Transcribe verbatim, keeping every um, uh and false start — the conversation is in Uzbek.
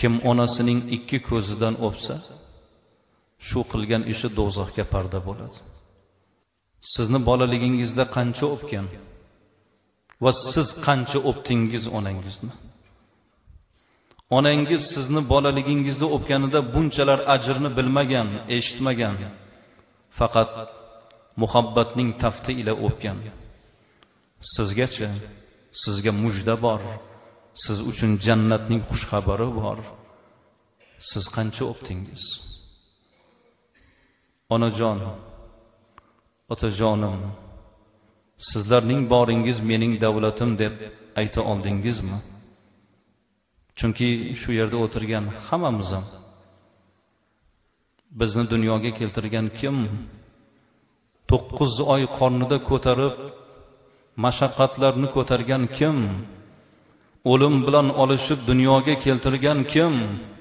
kim onasining ikki ko'zidan o'psa, shu qilgan ishi do'zaxga parda bo'ladi. Sizni bolaligingizda qancha o'pgan va siz qancha o'pdingiz onangizni? Onangiz sizni bolaligingizda o'pganida bunchalar ajrni bilmagan, eshitmagan. Faqat muhabbatning tafti ila o'pgan. Sizgacha, sizga mujda bor. Siz uchun jannatning xush xabari bor. Siz qancha o'pdingiz? Onajon, otajonim, sizlarning boringiz mening davlatim deb ayta oldingizmi? Chunki shu yerda o'tirgan hammamiz ham bizni dunyoga keltirgan kim? to'qqiz oy qornida ko'tarib mashaqqatlarni ko'targan kim? O'lim bilan olishib dunyoga keltirgan kim?